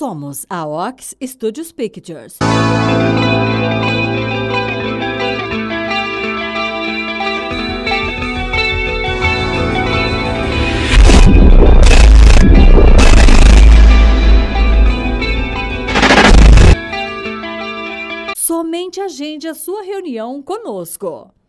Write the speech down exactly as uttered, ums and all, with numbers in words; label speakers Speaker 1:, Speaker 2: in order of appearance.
Speaker 1: Somos a Ox Studios Pictures. Somente agende a sua reunião conosco.